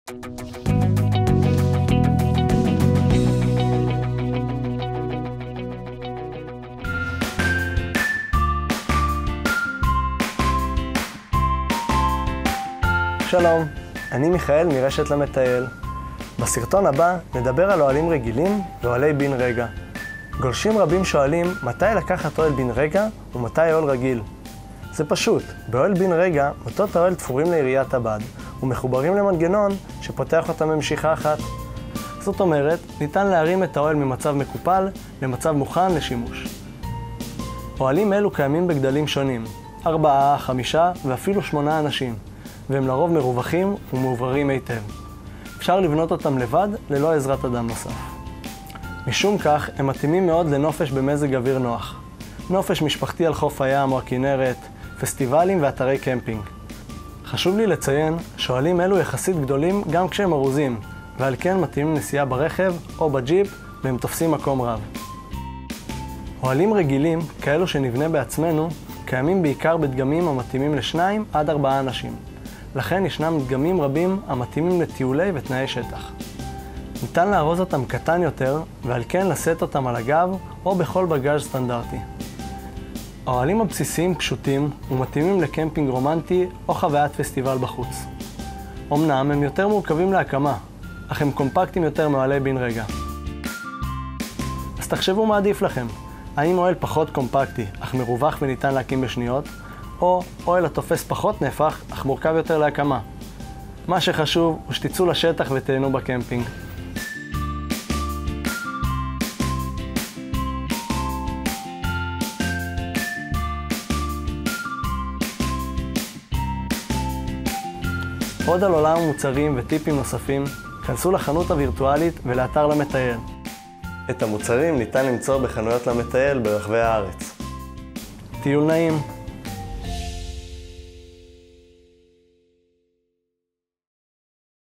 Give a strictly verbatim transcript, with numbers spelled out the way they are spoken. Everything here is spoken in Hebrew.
שלום, אני מיכאל מרשת למטייל. בסרטון הבא נדבר על אוהלים רגילים ואוהלי בן רגע. גולשים רבים שואלים מתי לקחת אוהל בן רגע ומתי אוהל רגיל. זה פשוט, באוהל בן רגע מוטות האוהל תפורים לעיריית הבד ומחוברים למנגנון שפותח אותם במשיכה אחת. זאת אומרת, ניתן להרים את האוהל ממצב מקופל למצב מוכן לשימוש. אוהלים אלו קיימים בגדלים שונים, ארבעה, חמישה ואפילו שמונה אנשים. והם לרוב מרווחים ומעובררים היטב. אפשר לבנות אותם לבד ללא עזרת אדם נוסף. משום כך, הם מתאימים מאוד לנופש במזג אוויר נוח. נופש משפחתי על חוף הים או הכנרת, פסטיבלים ואתרי קמפינג. חשוב לי לציין שאוהלים אלו יחסית גדולים גם כשהם ארוזים, ועל כן מתאימים נסיעה ברכב או בג'יפ והם תופסים מקום רב. אוהלים רגילים, כאלו שנבנה בעצמנו, קיימים בעיקר בדגמים המתאימים לשניים עד ארבעה אנשים. לכן ישנם דגמים רבים המתאימים לטיולי ותנאי שטח. ניתן לארוז אותם קטן יותר, ועל כן לשאת אותם על הגב או בכל בגאז' סטנדרטי. האוהלים הבסיסיים פשוטים ומתאימים לקמפינג רומנטי או חוויית פסטיבל בחוץ. אמנם הם יותר מורכבים להקמה, אך הם קומפקטיים יותר מאוהלי בן רגע. אז תחשבו מה עדיף לכם. האם אוהל פחות קומפקטי, אך מרווח וניתן להקים בשניות, או אוהל התופס פחות נפח, אך מורכב יותר להקמה. מה שחשוב הוא שתצאו לשטח ותהנו בקמפינג. עוד על עולם המוצרים וטיפים נוספים, כנסו לחנות הווירטואלית ולאתר למטייל. את המוצרים ניתן למצוא בחנויות למטייל ברחבי הארץ. טיול נעים!